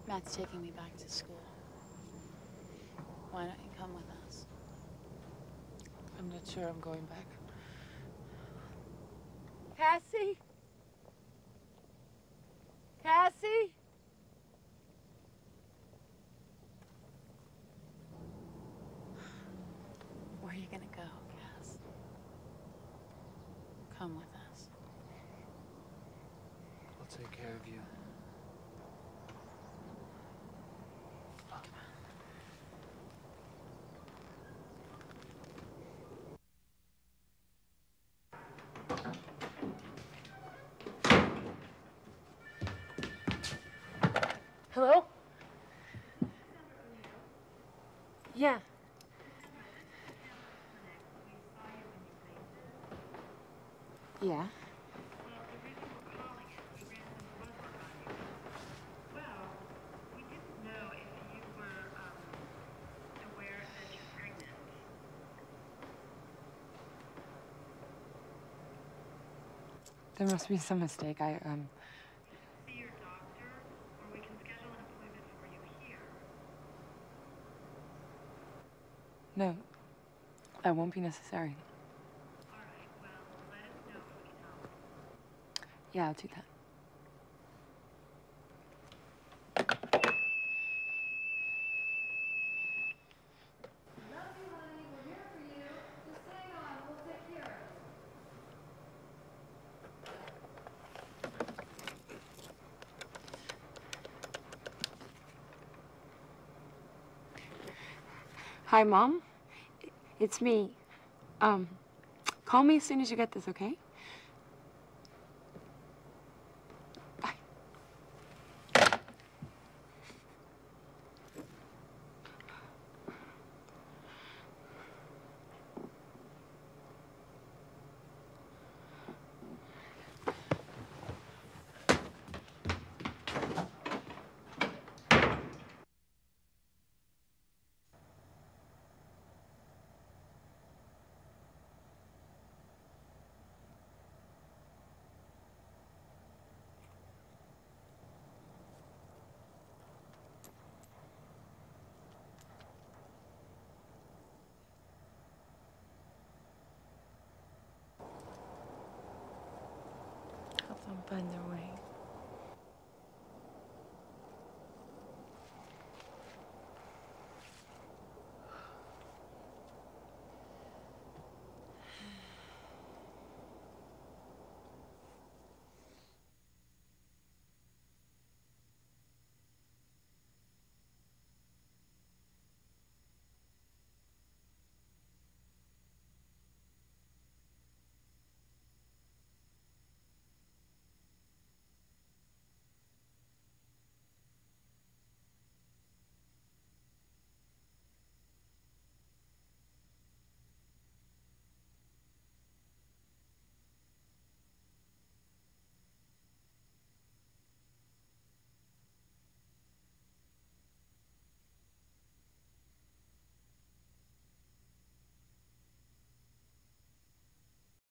Matt's taking me back to school. Why don't you come with us? I'm not sure I'm going back. Cassie? Cassie? Where are you gonna go, Cass? Come with us. I'll take care of you. Hello? Yeah. Yeah. There must be some mistake. See your doctor, or we can schedule an appointment for you here. No, that won't be necessary. All right, well, let us know if we can help. Yeah, I'll do that. Love you, honey. We're here for you. Just hang on. We'll take care of it. Hi, Mom. It's me. Call me as soon as you get this, okay?